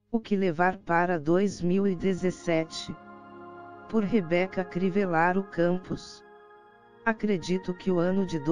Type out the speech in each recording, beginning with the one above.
O que levar para 2017? Por Rebeca Crivellaro Campos. Acredito que o ano de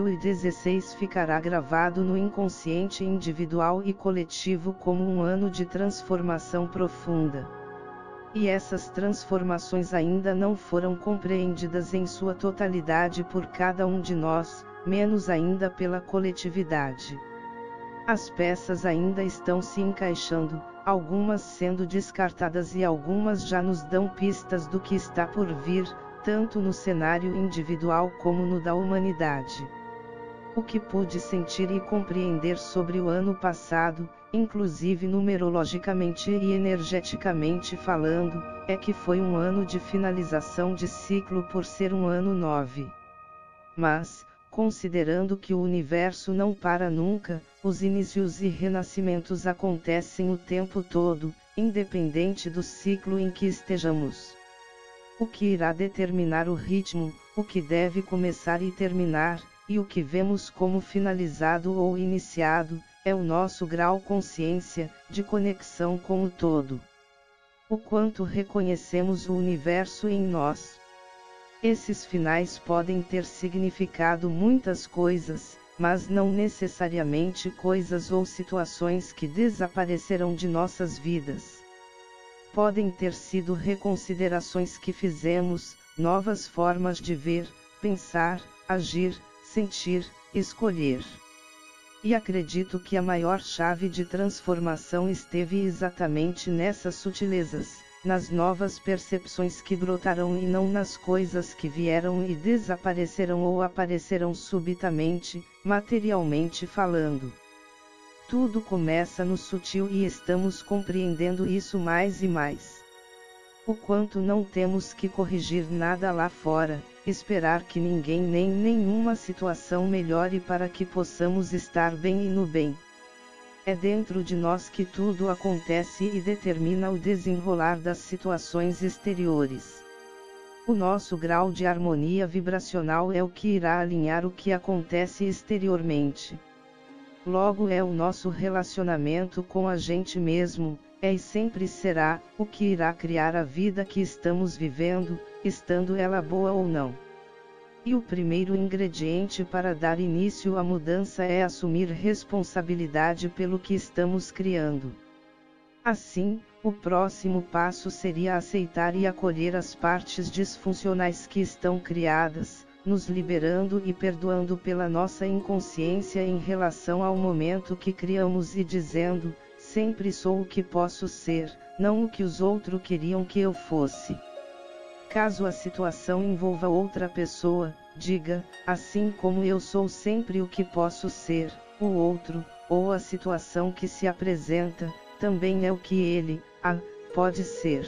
2016 ficará gravado no inconsciente individual e coletivo como um ano de transformação profunda. E essas transformações ainda não foram compreendidas em sua totalidade por cada um de nós, menos ainda pela coletividade. As peças ainda estão se encaixando, algumas sendo descartadas e algumas já nos dão pistas do que está por vir, tanto no cenário individual como no da humanidade. O que pude sentir e compreender sobre o ano passado, inclusive numerologicamente e energeticamente falando, é que foi um ano de finalização de ciclo por ser um ano 9. Mas, considerando que o universo não para nunca, os inícios e renascimentos acontecem o tempo todo, independente do ciclo em que estejamos. O que irá determinar o ritmo, o que deve começar e terminar, e o que vemos como finalizado ou iniciado, é o nosso grau consciência, de conexão com o todo. O quanto reconhecemos o universo em nós. Esses finais podem ter significado muitas coisas, mas não necessariamente coisas ou situações que desaparecerão de nossas vidas. Podem ter sido reconsiderações que fizemos, novas formas de ver, pensar, agir, sentir, escolher. E acredito que a maior chave de transformação esteve exatamente nessas sutilezas, nas novas percepções que brotarão e não nas coisas que vieram e desapareceram ou aparecerão subitamente, materialmente falando. Tudo começa no sutil e estamos compreendendo isso mais e mais. O quanto não temos que corrigir nada lá fora, esperar que ninguém nem nenhuma situação melhore para que possamos estar bem e no bem. É dentro de nós que tudo acontece e determina o desenrolar das situações exteriores. O nosso grau de harmonia vibracional é o que irá alinhar o que acontece exteriormente. Logo é o nosso relacionamento com a gente mesmo, é e sempre será, o que irá criar a vida que estamos vivendo, estando ela boa ou não. E o primeiro ingrediente para dar início à mudança é assumir responsabilidade pelo que estamos criando. Assim, o próximo passo seria aceitar e acolher as partes disfuncionais que estão criadas, nos liberando e perdoando pela nossa inconsciência em relação ao momento que criamos e dizendo, sempre sou o que posso ser, não o que os outros queriam que eu fosse. Caso a situação envolva outra pessoa, diga, assim como eu sou sempre o que posso ser, o outro, ou a situação que se apresenta, também é o que ele, pode ser.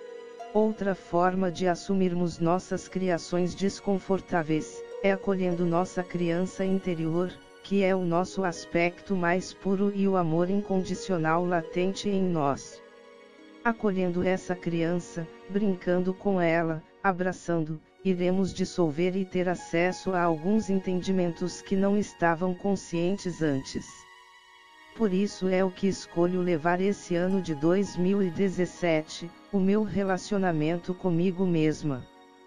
Outra forma de assumirmos nossas criações desconfortáveis, é acolhendo nossa criança interior, que é o nosso aspecto mais puro e o amor incondicional latente em nós. Acolhendo essa criança, brincando com ela, abraçando, iremos dissolver e ter acesso a alguns entendimentos que não estavam conscientes antes. Por isso é o que escolho levar esse ano de 2017, o meu relacionamento comigo mesma.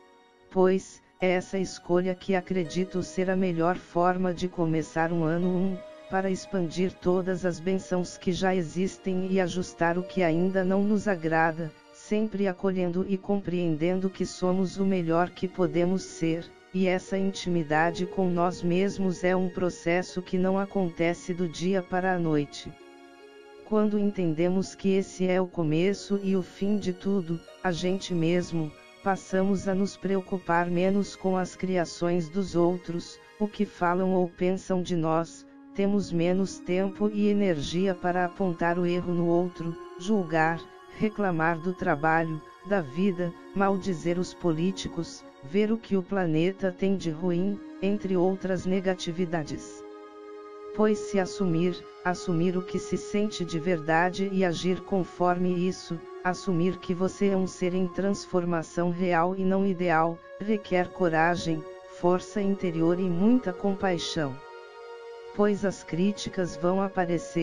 Pois, é essa escolha que acredito ser a melhor forma de começar um ano para expandir todas as bênçãos que já existem e ajustar o que ainda não nos agrada, sempre acolhendo e compreendendo que somos o melhor que podemos ser, e essa intimidade com nós mesmos é um processo que não acontece do dia para a noite. Quando entendemos que esse é o começo e o fim de tudo, a gente mesmo, passamos a nos preocupar menos com as criações dos outros, o que falam ou pensam de nós, temos menos tempo e energia para apontar o erro no outro, julgar, reclamar do trabalho, da vida, maldizer os políticos, ver o que o planeta tem de ruim, entre outras negatividades. Pois se assumir o que se sente de verdade e agir conforme isso, assumir que você é um ser em transformação real e não ideal, requer coragem, força interior e muita compaixão. Pois as críticas vão aparecer,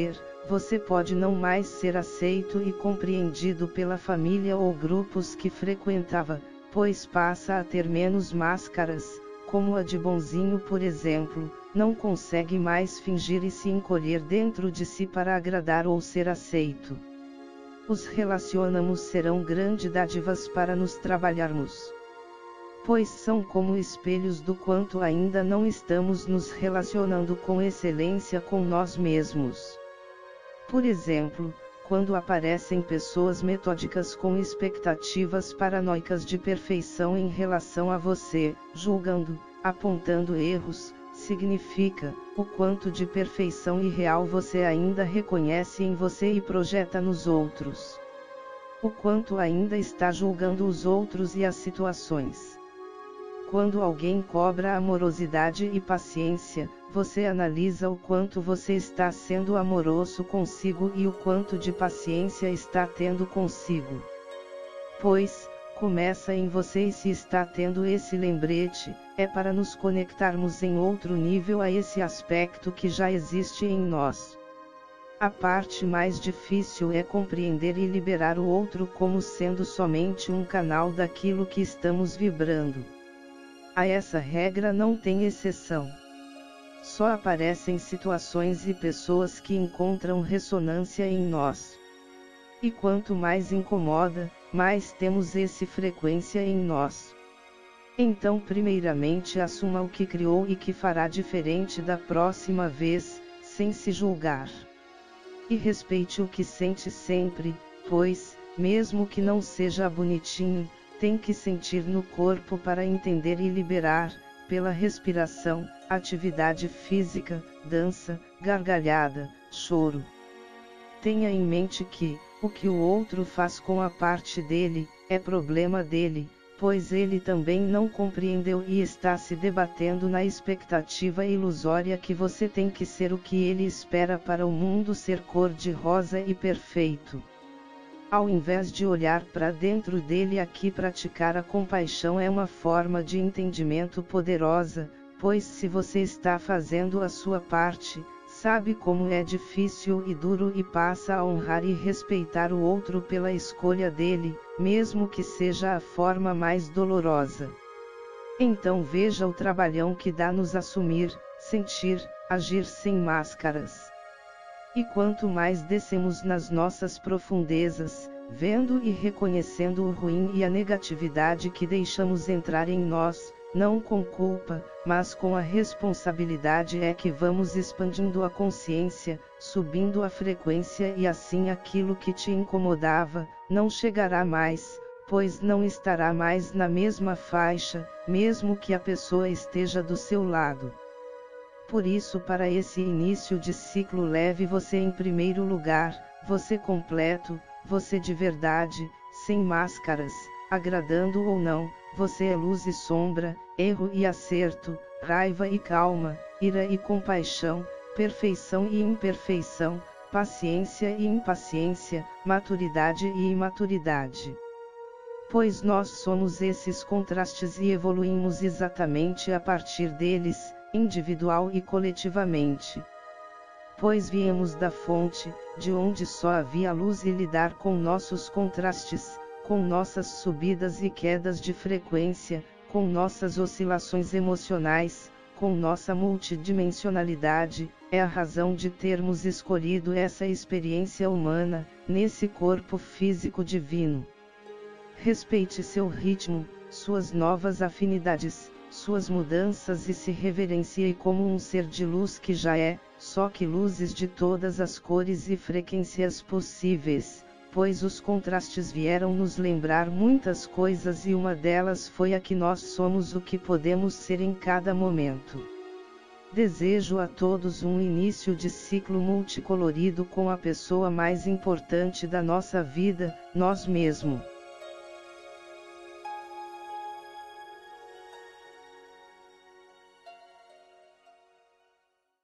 você pode não mais ser aceito e compreendido pela família ou grupos que frequentava, pois passa a ter menos máscaras, como a de bonzinho por exemplo, não consegue mais fingir e se encolher dentro de si para agradar ou ser aceito. Os relacionamos serão grandes dádivas para nos trabalharmos. Pois são como espelhos do quanto ainda não estamos nos relacionando com excelência com nós mesmos. Por exemplo, quando aparecem pessoas metódicas com expectativas paranoicas de perfeição em relação a você, julgando, apontando erros, significa o quanto de perfeição irreal você ainda reconhece em você e projeta nos outros. O quanto ainda está julgando os outros e as situações. Quando alguém cobra amorosidade e paciência, você analisa o quanto você está sendo amoroso consigo e o quanto de paciência está tendo consigo. Pois, começa em você e se está tendo esse lembrete, é para nos conectarmos em outro nível a esse aspecto que já existe em nós. A parte mais difícil é compreender e liberar o outro como sendo somente um canal daquilo que estamos vibrando. A essa regra não tem exceção. Só aparecem situações e pessoas que encontram ressonância em nós. E quanto mais incomoda, mais temos essa frequência em nós. Então primeiramente assuma o que criou e que fará diferente da próxima vez, sem se julgar. E respeite o que sente sempre, pois, mesmo que não seja bonitinho, tem que sentir no corpo para entender e liberar, pela respiração, atividade física, dança, gargalhada, choro. Tenha em mente que, o que o outro faz com a parte dele, é problema dele, pois ele também não compreendeu e está se debatendo na expectativa ilusória que você tem que ser o que ele espera para o mundo ser cor-de-rosa e perfeito. Ao invés de olhar para dentro dele aqui praticar a compaixão é uma forma de entendimento poderosa, pois se você está fazendo a sua parte, sabe como é difícil e duro e passa a honrar e respeitar o outro pela escolha dele, mesmo que seja a forma mais dolorosa. Então veja o trabalhão que dá nos assumir, sentir, agir sem máscaras. E quanto mais descemos nas nossas profundezas, vendo e reconhecendo o ruim e a negatividade que deixamos entrar em nós, não com culpa, mas com a responsabilidade é que vamos expandindo a consciência, subindo a frequência e assim aquilo que te incomodava, não chegará mais, pois não estará mais na mesma faixa, mesmo que a pessoa esteja do seu lado. Por isso para esse início de ciclo leve você em primeiro lugar, você completo, você de verdade, sem máscaras, agradando ou não, você é luz e sombra, erro e acerto, raiva e calma, ira e compaixão, perfeição e imperfeição, paciência e impaciência, maturidade e imaturidade. Pois nós somos esses contrastes e evoluímos exatamente a partir deles, individual e coletivamente. Pois viemos da fonte, de onde só havia luz e lidar com nossos contrastes, com nossas subidas e quedas de frequência, com nossas oscilações emocionais, com nossa multidimensionalidade, é a razão de termos escolhido essa experiência humana, nesse corpo físico divino. Respeite seu ritmo, suas novas afinidades, suas mudanças e se reverencie como um ser de luz que já é, só que luzes de todas as cores e frequências possíveis, pois os contrastes vieram nos lembrar muitas coisas e uma delas foi a que nós somos o que podemos ser em cada momento. Desejo a todos um início de ciclo multicolorido com a pessoa mais importante da nossa vida, nós mesmos.